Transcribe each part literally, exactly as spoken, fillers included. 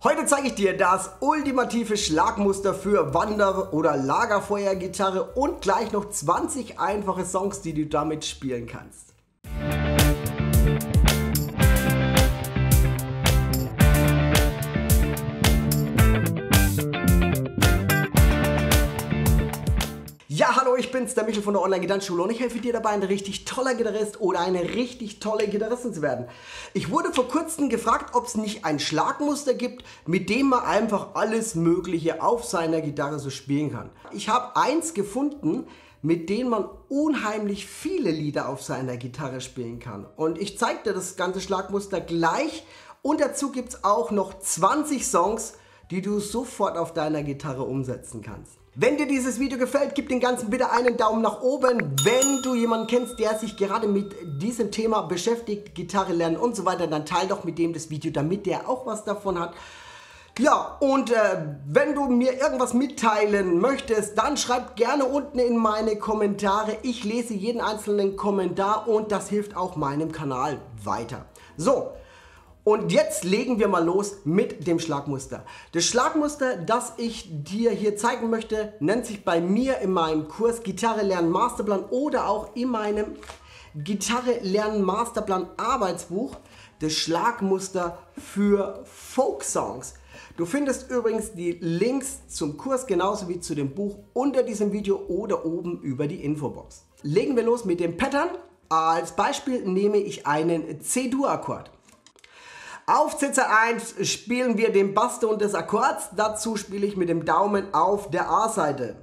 Heute zeige ich dir das ultimative Schlagmuster für Wander- oder Lagerfeuergitarre und gleich noch zwanzig einfache Songs, die du damit spielen kannst. Ja, hallo, ich bin's, der Michel von der Online-Gitarrenschule und ich helfe dir dabei, ein richtig toller Gitarrist oder eine richtig tolle Gitarristin zu werden. Ich wurde vor kurzem gefragt, ob es nicht ein Schlagmuster gibt, mit dem man einfach alles Mögliche auf seiner Gitarre so spielen kann. Ich habe eins gefunden, mit dem man unheimlich viele Lieder auf seiner Gitarre spielen kann. Und ich zeige dir das ganze Schlagmuster gleich und dazu gibt es auch noch zwanzig Songs, die du sofort auf deiner Gitarre umsetzen kannst. Wenn dir dieses Video gefällt, gib dem Ganzen bitte einen Daumen nach oben. Wenn du jemanden kennst, der sich gerade mit diesem Thema beschäftigt, Gitarre lernen und so weiter, dann teile doch mit dem das Video, damit der auch was davon hat. Ja, und äh, wenn du mir irgendwas mitteilen möchtest, dann schreib gerne unten in meine Kommentare. Ich lese jeden einzelnen Kommentar und das hilft auch meinem Kanal weiter. So. Und jetzt legen wir mal los mit dem Schlagmuster. Das Schlagmuster, das ich dir hier zeigen möchte, nennt sich bei mir in meinem Kurs Gitarre lernen Masterplan oder auch in meinem Gitarre lernen Masterplan Arbeitsbuch das Schlagmuster für Folksongs. Du findest übrigens die Links zum Kurs genauso wie zu dem Buch unter diesem Video oder oben über die Infobox. Legen wir los mit dem Pattern. Als Beispiel nehme ich einen C-Dur-Akkord. Auf C C eins spielen wir den Basston des Akkords, dazu spiele ich mit dem Daumen auf der A-Seite.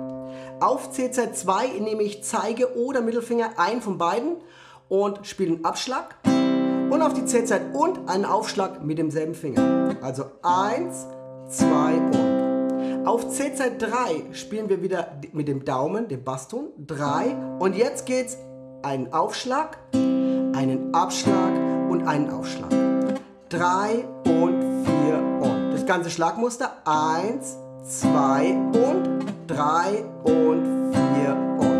Auf C C zwei nehme ich Zeige oder Mittelfinger, einen von beiden und spiele einen Abschlag. Und auf die C C und einen Aufschlag mit demselben Finger. Also eins, zwei und. Auf C C drei spielen wir wieder mit dem Daumen, dem Basston, drei. Und jetzt geht's einen Aufschlag, einen Abschlag und einen Aufschlag. drei und vier und. Das ganze Schlagmuster eins, zwei und, drei und vier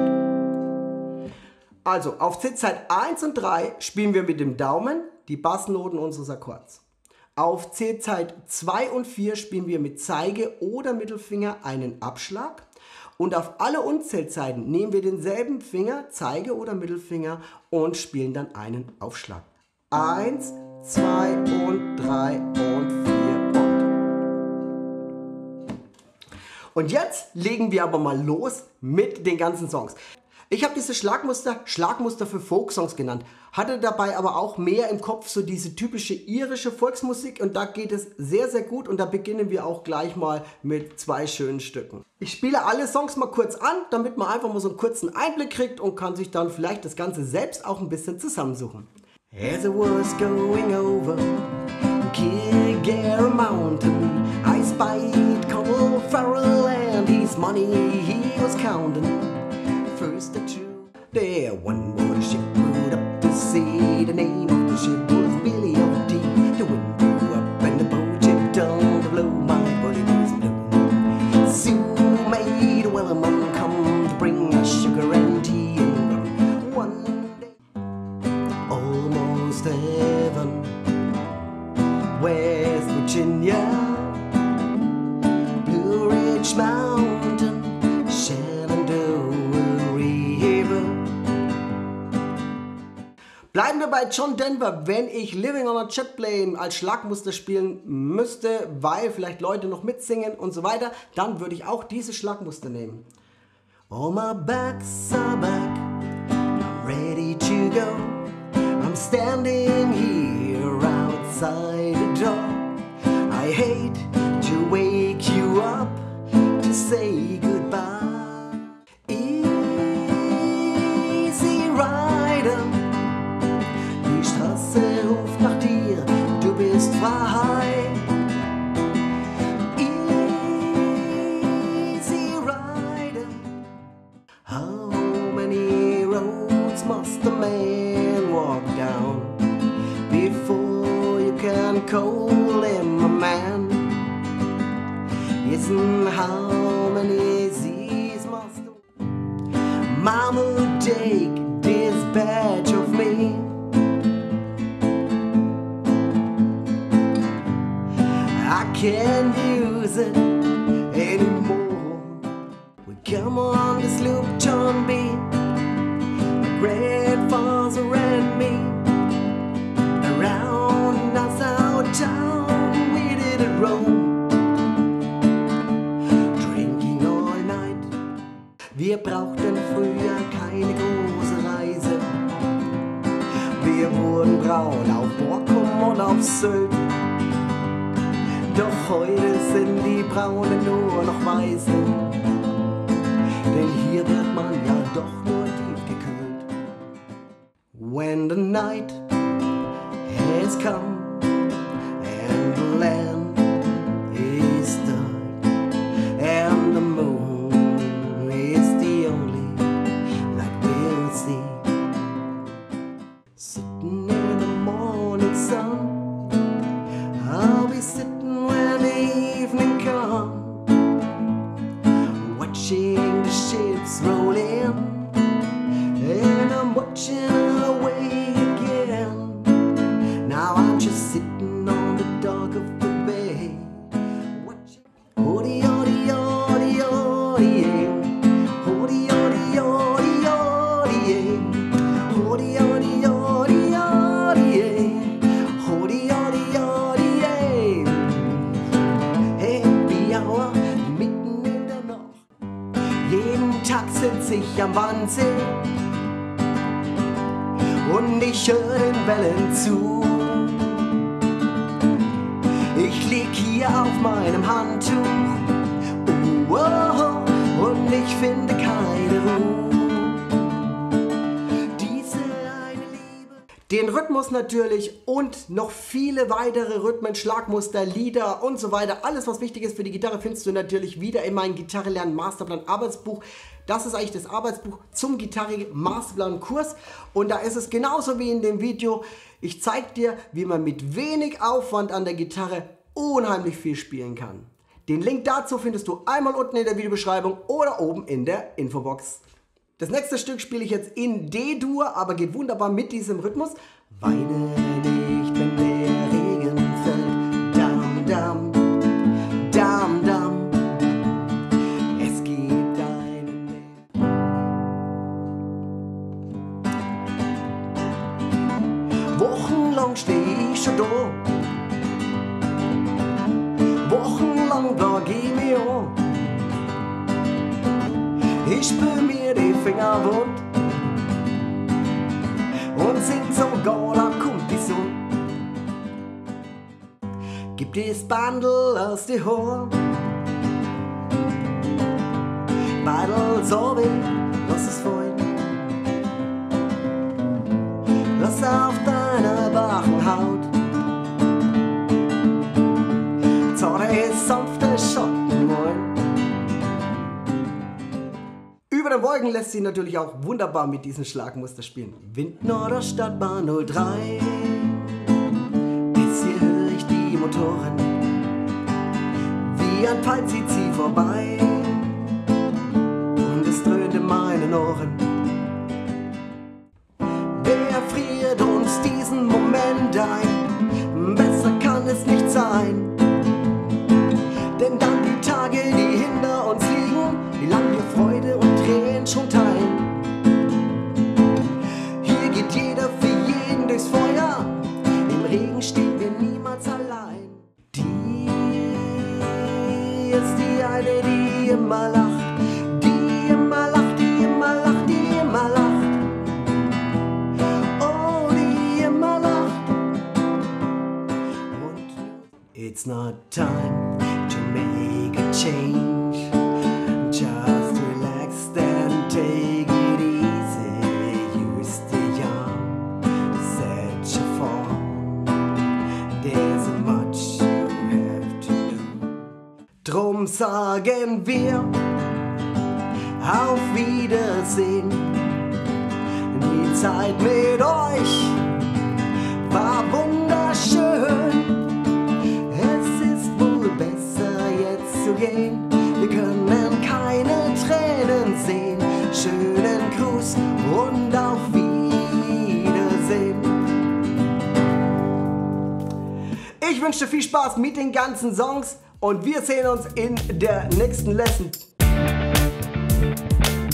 und. Also auf C-Zeit eins und drei spielen wir mit dem Daumen die Bassnoten unseres Akkords. Auf C-Zeit zwei und vier spielen wir mit Zeige oder Mittelfinger einen Abschlag. Und auf alle Unzählzeiten nehmen wir denselben Finger, Zeige oder Mittelfinger und spielen dann einen Aufschlag. eins, zwei und drei und vier und. Und jetzt legen wir aber mal los mit den ganzen Songs. Ich habe dieses Schlagmuster Schlagmuster für Folksongs genannt, hatte dabei aber auch mehr im Kopf so diese typische irische Volksmusik und da geht es sehr sehr gut und da beginnen wir auch gleich mal mit zwei schönen Stücken. Ich spiele alle Songs mal kurz an, damit man einfach mal so einen kurzen Einblick kriegt und kann sich dann vielleicht das Ganze selbst auch ein bisschen zusammensuchen. As I was going over Kilgare Mountain, I spied Conal Farrell and his money he was counting. First the two, there one more ship put up to sea. The name of the ship was Billy of D. The wind blew up and the boat tipped down to blow. My body was blue. Soon made a Wellerman come to bring us sugar and tea and rum. One day, almost heaven, West Virginia, Blue Ridge Mountain, Shenandoah River. Bleiben wir bei John Denver. Wenn ich Living on a Jet Plane als Schlagmuster spielen müsste, weil vielleicht Leute noch mitsingen und so weiter, dann würde ich auch dieses Schlagmuster nehmen. All my backs are back, I'm ready to go. I'm standing here outside the door. I hate to wake you up to say goodbye. Easy Rider, die Straße ruft nach dir, du bist frei. Easy Rider, how many roads must a man walk down before you can call him a man? Yes, and how many Z's must Mama take this badge of me? I can't use it anymore. We come on this loop, John B, my grandfather and me, around Nassau town we did it roam, drinking all night. Wir brauchten früher keine große Reise, wir wurden braun auf Borkum und auf Sylt. Doch heute sind die Braunen nur noch weiße, denn hier wird man ja doch nur tief gekühlt. When the night has come and the land is dark and the moon is the only light we'll see, sitting in the morning sun, I'll be sitting when the evening comes, watching the ships roll in, and I'm watching away again. Now I'm just sitting on the dock of the bay, watching. Hody, hody, hody, hody, hody, hody, hody, hody, hody, hody, hody, hody, hody, hody, hody. Happy Hour mitten in der Nacht. Jeden Tag sitz ich am Wannsee und ich höre den Wellen zu. Ich lieg hier auf meinem Handtuch, oh, oh, und ich finde keine Ruhe. Diese eine Liebe. Den Rhythmus natürlich und noch viele weitere Rhythmen, Schlagmuster, Lieder und so weiter. Alles, was wichtig ist für die Gitarre, findest du natürlich wieder in meinem Gitarre lernen Masterplan Arbeitsbuch. Das ist eigentlich das Arbeitsbuch zum Gitarre Masterplan Kurs. Und da ist es genauso wie in dem Video. Ich zeige dir, wie man mit wenig Aufwand an der Gitarre unheimlich viel spielen kann. Den Link dazu findest du einmal unten in der Videobeschreibung oder oben in der Infobox. Das nächste Stück spiele ich jetzt in D-Dur, aber geht wunderbar mit diesem Rhythmus. Weine nicht, wenn der Regen fällt. Dam, dam, dam, dam. Es gibt einen Weg. Wochenlang steh ich schon da. Wochenlang da geh mir an. Ich spür mir die Finger wund und sing sogar, da kommt die Sonne. Gib das Bandel aus die Haar, Beidel so weh, lass es fallen. Lass auf deiner wachen Haut zarte sanfte Schatten malen. Über den Wolken lässt sich natürlich auch wunderbar mit diesem Schlagmuster spielen. Windnorder Stadtbahn null drei, bis hier höre ich die Motoren, wie ein Pfeil zieht sie vorbei und es dröhnt in meinen Ohren. Wer friert uns diesen Moment ein? Besser kann es nicht sein, denn dann die Tage, die hinter uns liegen, wie lang wir Freude und Tränen schon teilen. Hier geht jeder für jeden durchs Feuer, im Regen stehen wir niemals allein. Die ist die eine, die immer lacht, die immer lacht, die immer lacht, die immer lacht. Oh, die immer lacht. Und it's not time to make a change, just relax and take it easy. You're still young, set your form, there's much you have to do. Drum sagen wir auf Wiedersehen. Die Zeit mit euch war wunderschön. Gehen. Wir können keine Tränen sehen. Schönen Gruß und auf Wiedersehen. Ich wünsche dir viel Spaß mit den ganzen Songs und wir sehen uns in der nächsten Lesson.